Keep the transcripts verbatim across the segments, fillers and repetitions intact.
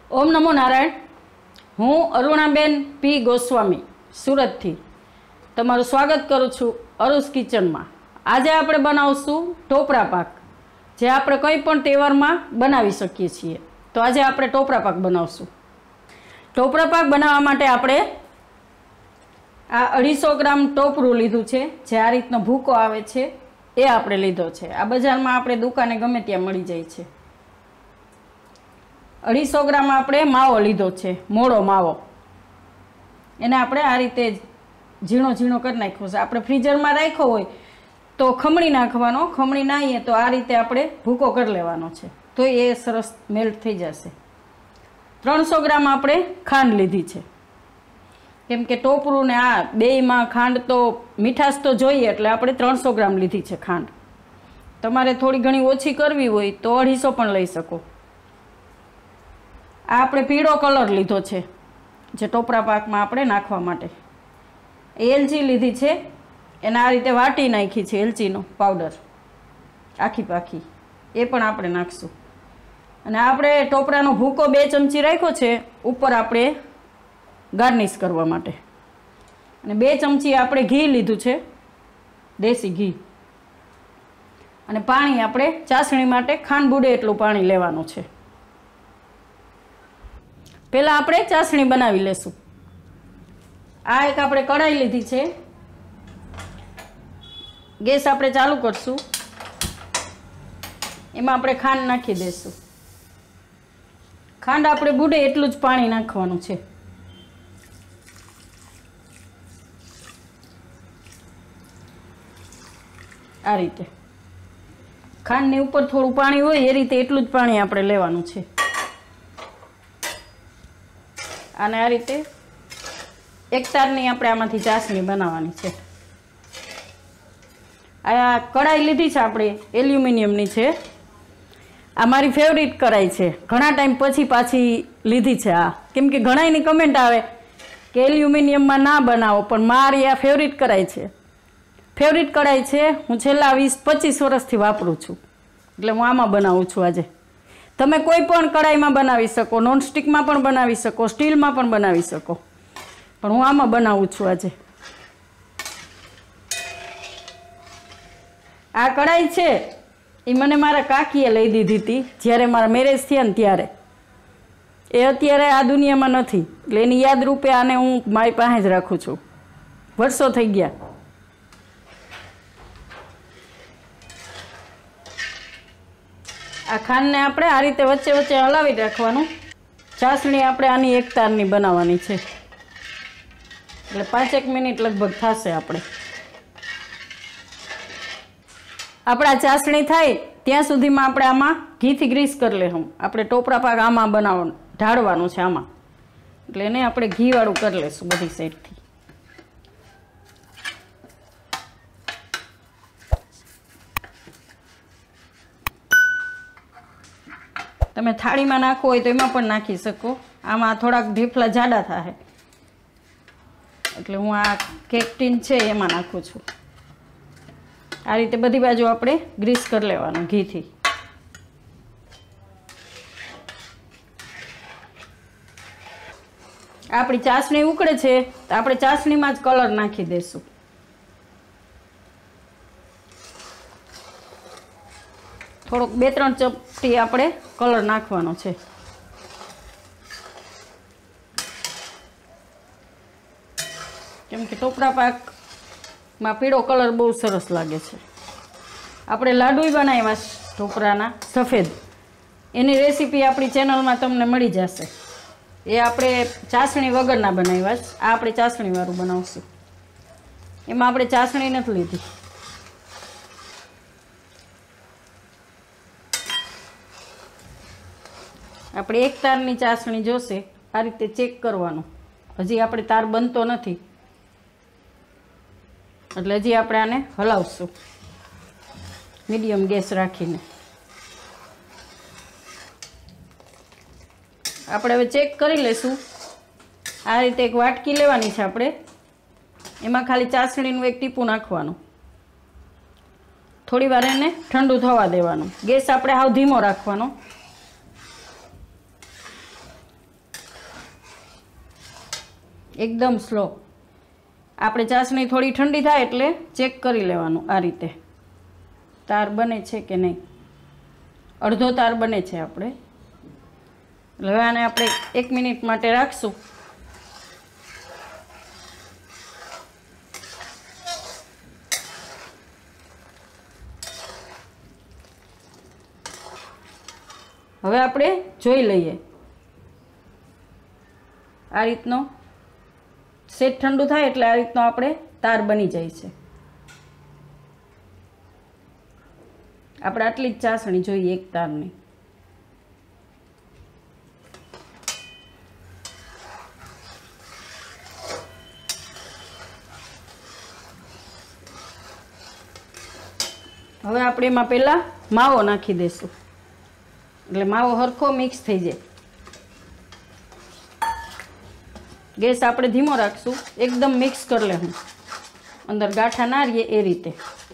ओम नमो नारायण। हूँ अरुणाबेन पी गोस्वामी सूरत थी तमारू स्वागत करूँ छूँ अरुज़ किचन में। आज आपणे बनावशुं टोपरा पाक, जे आपणे कई पण तहेवार में बनावी शकीए छीए। तो आज आपणे टोपरा पाक बनावशुं। टोपरा पाक बनाववा माटे आपणे आ अढ़ीसो ग्राम टोपरू लीधुं छे, जे आ रीतनो भूको आवे छे ए आपणे लीधो छे। आ बजारमां आपणे दुकाने गमे त्यां मळी जाय छे। अढ़ीसो ग्राम आपणे मावो लीधो छे, मोड़ो मावो। एने आपणे आ रीते झीणो झीणो कर नाख्यो छे। आपणे फ्रीजर में राख्यो होय तो खमणी नाखवानो, खमणी नाहीए तो आ रीते आपणे भूको कर लेवानो छे, तो ए सरस मेल्ट थई जशे। त्रणसो ग्राम आपणे खांड लीधी छे, केम के टोपरू ने आ बेयमां खांड तो मीठाश तो जोईए एटले आपणे त्रणसो ग्राम लीधी छे खांड। तमारे थोड़ी घणी ओછી करवी होय तो अढ़ीसो पण लई शको। आ आपणे पीळो कलर लीधो छे, जे टोपरा पाक में आपणे नाखवा माटे। एलची लीधी छे, एने आ रीते वाटी नाखी छे एलचीनो पाउडर आखी पाखी, ए पण आपणे नाखशुं। अने आपणे टोपरानो भूको बे चमची राख्यो छे उपर आपणे गार्निश करवा माटे। अने बे चमची आपणे घी लीधुं छे, देसी घी। अने पाणी आपणे चासणी माटे खांड बूडे एटલું पाणी लेवानुं छे। पहला आपणे चासणी बनावी लेशुं। आ एक आपणे कढ़ाई लीधी छे, गैस आपणे चालू करशुं। एमां आपणे खांड नाखी देशुं। खांड आपणे बूडे एटલું જ पाणी नाखवानुं छे। आ रीते खांडनी उपर थोड़ुं पाणी होय ए रीते एटલું જ पाणी आपणे लेवानुं छे। અને આ રીતે એક તારની આપણે આમાંથી ચાસણી બનાવવાની છે। આ કઢાઈ લીધી છે આપણે એલ્યુમિનિયમની છે। આ મારી ફેવરિટ કઢાઈ છે, ઘણા ટાઈમ પછી પાછી લીધી છે આ, કેમ કે ઘણાની કમેન્ટ આવે કે એલ્યુમિનિયમમાં ના બનાવો, પણ મારી આ ફેવરિટ કઢાઈ છે। ફેવરિટ કઢાઈ છે, હું છેલ્લા વીસ પચીસ વર્ષથી વાપરું છું, એટલે હું આમાં બનાવું છું। આજે તમે કોઈ પણ કઢાઈમાં બનાવી શકો, નોનસ્ટિકમાં પણ બનાવી શકો, સ્ટીલમાં પણ બનાવી શકો, પણ હું આમાં બનાવું છું આજે। આ કઢાઈ છે એ મને મારા કાકીએ લઈ દીધી હતી જ્યારે મારા મેરેજ થયા ને ત્યારે। એ અત્યારે આ દુનિયામાં નથી, એટલે એની યાદ રૂપે આને હું મારી પાસે જ રાખું છું, વર્ષો થઈ ગયા। आ खांड ने आपणे आ रीते वच्चे वच्चे हलावी राखवानुं। चासणी आपणे आनी एक तारनी बनाववानी छे, એટલે પાંચેક મિનિટ લગભગ થશે। આપણે આપણા ચાસણી થાય ત્યાં સુધીમાં આપણે આમાં ઘીથી ગ્રીસ કરી લેશું। આપણે ટોપરા પાક આમાં બનાવવાનું ઢાળવાનું છે આમાં, એટલે એને આપણે ઘીવાળું કરી લેશું બધી સાઈડથી। તમે થાળીમાં નાખો હોય તો એમાં પણ નાખી શકો। આમાં થોડાક ઢેફલા જાડા થાય એટલે હું આ કેક ટીન છે એમાં નાખું છું। આ રીતે બધી બાજુ આપણે ગ્રીસ કરી લેવાનું ઘીથી। આપણી ચાસણી ઉકળે છે તો આપણે ચાસણીમાં જ કલર નાખી દઈશું। થોડોક બે ત્રણ ચપટી આપણે કલર નાખવાનો છે। કેમ કે ટોપરા પાકમાં પીળો કલર બહુ સરસ લાગે છે। આપણે લાડુ બનાવ્યા ટોપરાના સફેદ, એની રેસીપી આપણી ચેનલમાં તમને મળી જશે। એ આપણે ચાસણી વગરના બનાવ્યા છે, આ આપણે ચાસણીવાળું બનાવશું। એમાં આપણે ચાસણી નથી લીધી। આપણે એક તારની ચાસણી જોશે, આ રીતે ચેક કરવાનું। હજી આપણે તાર બનતો નથી એટલે હજી આપણે આને હલાવશું મીડિયમ ગેસ રાખીને। આપણે હવે ચેક કરી લેશું। આ રીતે એક વાટકી લેવાની છે આપણે, એમાં ખાલી ચાસણીનું એક ટીપું નાખવાનું। થોડી વાર એને ઠંડુ થવા દેવાનું। ગેસ આપણે હાવ ધીમો રાખવાનો। એકદમ સ્લો. આપણે ચાસણી થોડી ઠંડી થાય એટલે ચેક કરી લેવાનું આ રીતે તાર બને છે કે નહીં. અડધો તાર બને છે આપણે. હવે આને આપણે એક મિનિટ માટે રાખશું. હવે આપણે જોઈ લઈએ. આ રીતનો સેજ ઠંડુ થાય એટલે આ રીતનો આપણે તાર બની જાય છે. આપણે આટલી જ ચાસણી જોઈએ એક તારની. હવે આપણે એમાં પહેલા માવો નાખી દઈશું એટલે માવો હરખો મિક્સ થઈ જાય. ગેસ આપણે ધીમો રાખશું. એકદમ મિક્સ કરી લેવું, અંદર ગાંઠા ના રહીએ એ રીતે.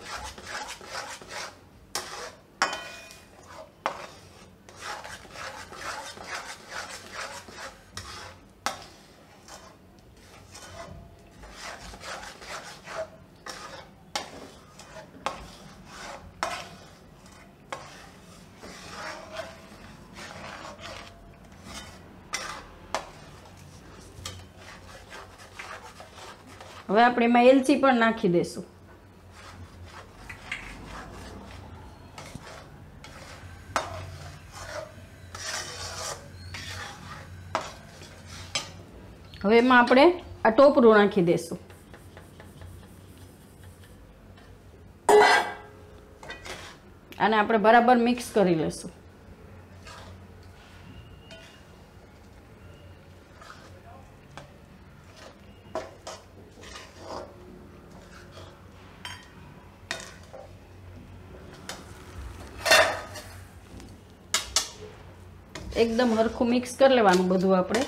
હવે આપણે એમાં એલચી પણ નાખી દઈશું. હવે એમાં આપણે આ ટોપરું નાખી દઈશું. આને આપણે બરાબર મિક્સ કરી લઈશું. એકદમ હરખું મિક્સ કરી લેવાનું બધું આપણે.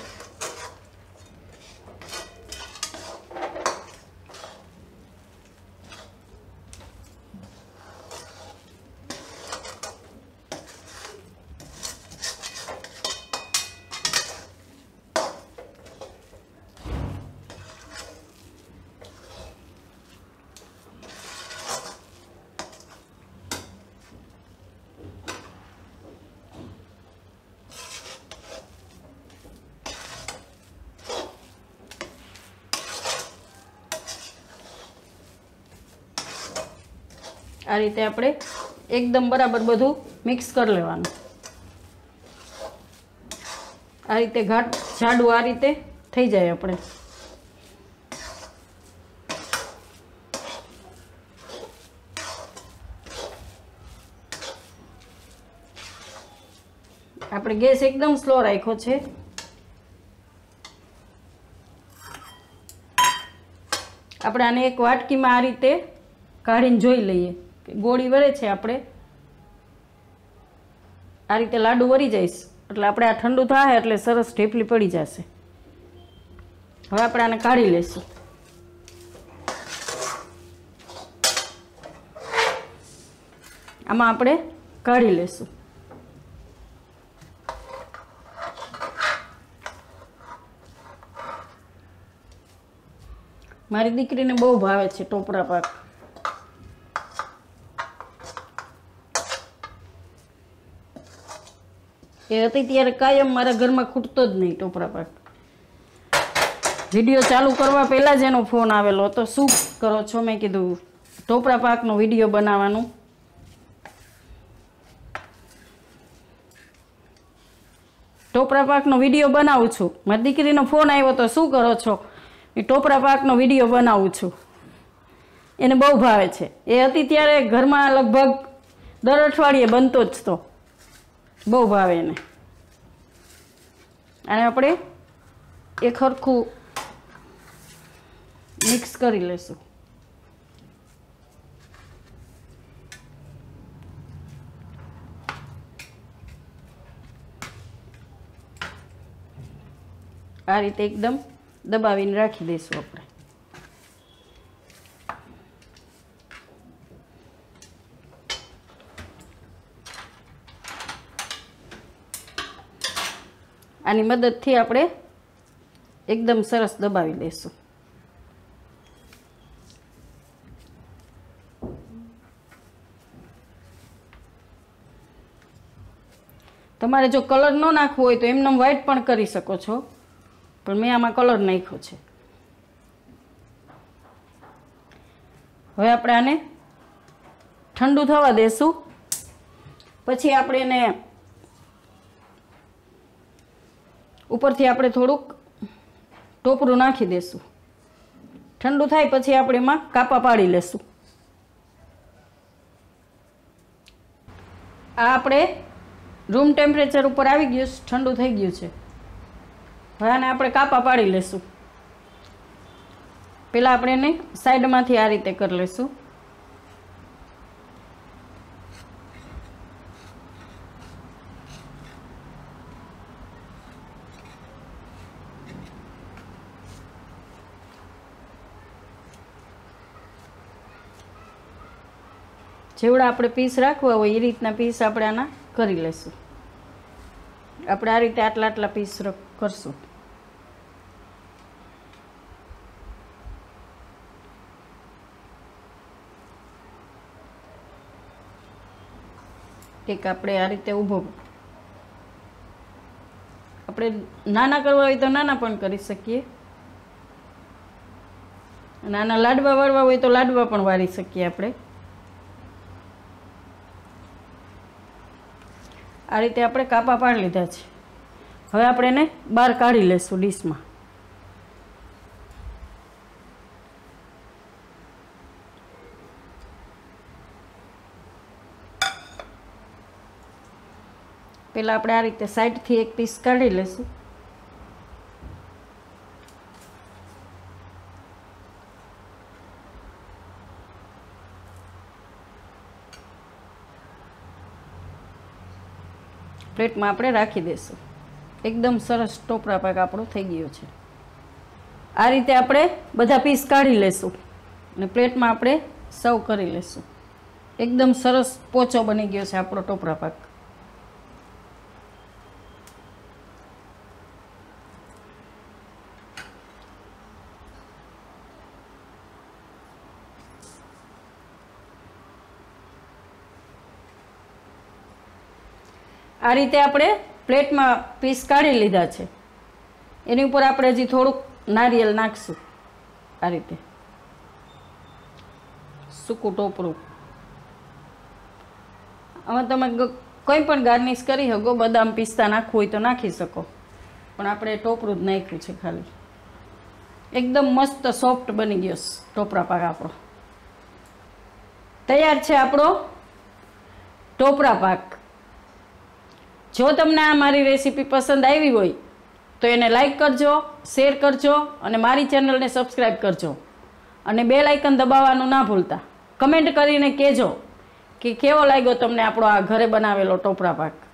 આ રીતે આપણે એકદમ બરાબર બધું મિક્સ કરી લેવાનું. આ રીતે ઘાટ જાડું આ રીતે થઈ જાય. આપણે આપણે ગેસ એકદમ સ્લો રાખ્યો છે. આપણે આને એક વાટકીમાં આ રીતે કાઢીને જોઈ લઈએ કે ગોળી વરે છે. આપણે આ રીતે લાડુ વરી જઈશ એટલે આપણે આ ઠંડુ થાય એટલે સરસ ઢેફલી પડી જશે. હવે આપણે આને કાઢી લઈશું. આમાં આપણે કાઢી લઈશું. મારી દીકરીને બહુ ભાવે છે ટોપરા પાક. એ હતી ત્યારે કાયમ મારા ઘરમાં ખૂટતો જ નહીં ટોપરા પાક. વિડીયો ચાલુ કરવા પહેલાં જ એનો ફોન આવેલો હતો, શું કરો છો? મેં કીધું ટોપરા પાકનો વિડીયો બનાવવાનું. ટોપરા પાકનો વિડીયો બનાવું છું. મારી દીકરીનો ફોન આવ્યો તો શું કરો છો? એ ટોપરા પાકનો વિડીયો બનાવું છું. એને બહુ ભાવે છે. એ હતી ત્યારે ઘરમાં લગભગ દર અઠવાડિયે બનતો જ તો. બહુ ભાવે એને. અને આપણે એક સરખું મિક્સ કરી લઈશું. આ રીતે એકદમ દબાવીને રાખી દઈશું આપણે. આની મદદથી આપણે એકદમ સરસ દબાવી લેશું. તમારે જો કલર ન નાખવો હોય તો એમને વ્હાઈટ પણ કરી શકો છો, પણ મેં આમાં કલર નાખ્યો છે. હવે આપણે આને ઠંડુ થવા દેશું. પછી આપણે એને ઉપરથી આપણે થોડુંક ટોપરું નાખી દેશું. ઠંડુ થાય પછી આપણે એમાં કાપા પાડી લેશું. આ આપણે રૂમ ટેમ્પરેચર ઉપર આવી ગયું છે, ઠંડુ થઈ ગયું છે. હવે આને આપણે કાપા પાડી લેશું. પહેલાં આપણે એને સાઈડમાંથી આ રીતે કરી લેશું. જેવડા આપણે પીસ રાખવા હોય એ રીતના પીસ આપણે આના કરી લેશું. આપણે આ રીતે આટલા આટલા પીસ કરશું. એક આપણે આ રીતે ઊભો, આપણે નાના કરવા હોય તો નાના પણ કરી શકીએ, નાના લાડવા વાળવા હોય તો લાડવા પણ વાળી શકીએ. આપણે આ રીતે આપણે કાપા પાડી લીધા છે. હવે આપણે એને બહાર કાઢી લેશું ડીશમાં. પહેલાં આપણે આ રીતે સાઈડથી એક પીસ કાઢી લેશું. પ્લેટમાં આપણે રાખી દઈશું. એકદમ સરસ ટોપરા પાક આપણો થઈ ગયો છે. આ રીતે આપણે બધા પીસ કાઢી લેશું અને પ્લેટમાં આપણે સર્વ કરી લેશું. એકદમ સરસ પોચો બની ગયો છે આપણો ટોપરા પાક. આ રીતે આપણે પ્લેટમાં પીસ કાઢી લીધા છે. એની ઉપર આપણે હજી થોડુંક નારિયેળ નાખશું. આ રીતે સૂકું ટોપરું. આમાં તમે કંઈ પણ ગાર્નિશ કરી શકો, બદામ પિસ્તા નાખવું હોય તો નાખી શકો, પણ આપણે ટોપરું જ નાખ્યું છે ખાલી. એકદમ મસ્ત સોફ્ટ બની ગયો ટોપરા પાક આપણો. તૈયાર છે આપણો ટોપરા પાક. જો તમને આ મારી રેસીપી પસંદ આવી હોય તો એને લાઈક કરજો, શેર કરજો અને મારી ચેનલને સબસ્ક્રાઈબ કરજો અને બેલ આઇકન દબાવવાનું ના ભૂલતા. કમેન્ટ કરીને કહેજો કે કેવો લાગ્યો તમને આપણો આ ઘરે બનાવેલો ટોપરા પાક.